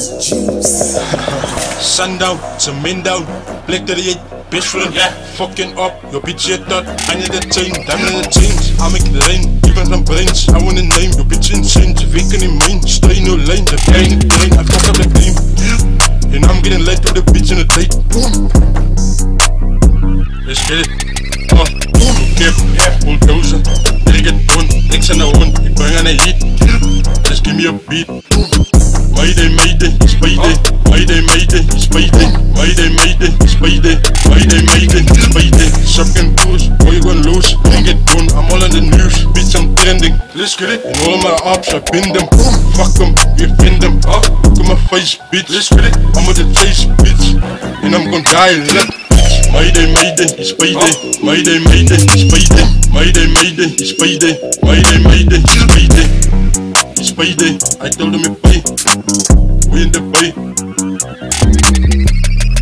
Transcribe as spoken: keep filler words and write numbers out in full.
Sundown til middown, blik dat jeg bitch for den, ja, fucking up. Your bitch er dot, I need a chain, diamond in the chains. I make it rain, even some brains. I want a name, your bitch insane. Ze vinken in main, stay no lane. The pain in pain, I fuck up the game. And I'm getting late to the bitch in the date. Let's get it. Uh, kip, yeah, bulldozer. Ikke et bund, ikke sådan noget ondt. Jeg bringer en hit. Just give me a beat. Mayday, mayday, spayday. Mayday, mayday, spayday. Mayday, mayday, spayday. Mayday, mayday, spayday. Sucking booze, boy you gon' lose. Ikke et bund, I'm all in the news. Bitch, I'm trending. Let's get it. And all my ops, I pin them. Fuck them, we pin them. Uh, look at my face, bitch. Let's get it. I'm on the chase, bitch. And I'm gon' die in that. Mayday, mayday, it's payday. Mayday, mayday, it's payday. Mayday, mayday, it's payday. Mayday, mayday, it's payday. It's payday. I told them it pay. We in the pay.